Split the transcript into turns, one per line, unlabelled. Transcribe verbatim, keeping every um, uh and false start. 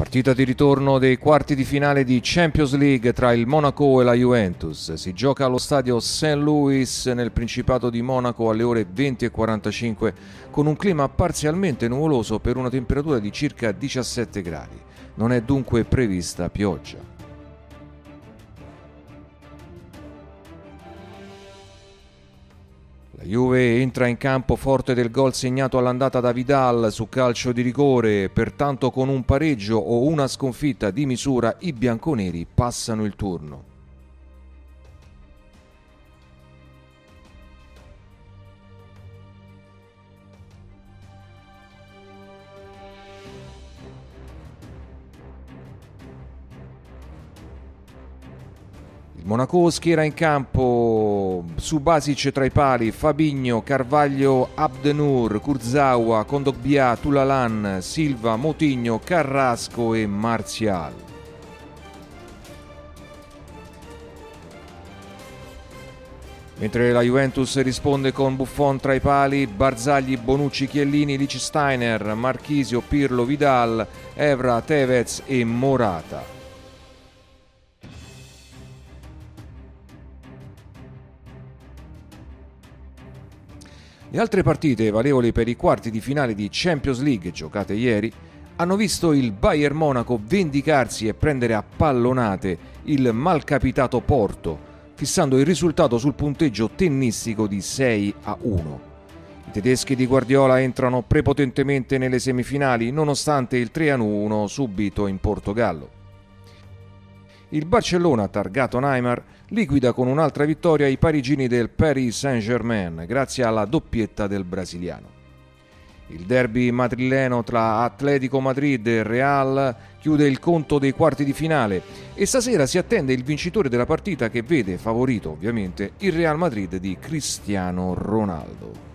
Partita di ritorno dei quarti di finale di Champions League tra il Monaco e la Juventus. Si gioca allo stadio Saint Louis nel Principato di Monaco alle ore venti e quarantacinque con un clima parzialmente nuvoloso per una temperatura di circa diciassette gradi. Non è dunque prevista pioggia. La Juve entra in campo forte del gol segnato all'andata da Vidal su calcio di rigore, pertanto con un pareggio o una sconfitta di misura i bianconeri passano il turno. Il Monaco schiera in campo Subasic tra i pali, Fabinho, Carvalho, Abdennour, Kurzawa, Kondogbia, Toulalan, Silva, Moutinho, Carrasco e Martial. Mentre la Juventus risponde con Buffon tra i pali, Barzagli, Bonucci, Chiellini, Lichtsteiner, Marchisio, Pirlo, Vidal, Evra, Tevez e Morata. Le altre partite valevoli per i quarti di finale di Champions League giocate ieri hanno visto il Bayern Monaco vendicarsi e prendere a pallonate il malcapitato Porto, fissando il risultato sul punteggio tennistico di sei a uno. I tedeschi di Guardiola entrano prepotentemente nelle semifinali nonostante il tre a uno subito in Portogallo. Il Barcellona, targato Neymar, liquida con un'altra vittoria i parigini del Paris Saint-Germain grazie alla doppietta del brasiliano. Il derby madrileno tra Atletico Madrid e Real chiude il conto dei quarti di finale e stasera si attende il vincitore della partita che vede favorito ovviamente il Real Madrid di Cristiano Ronaldo.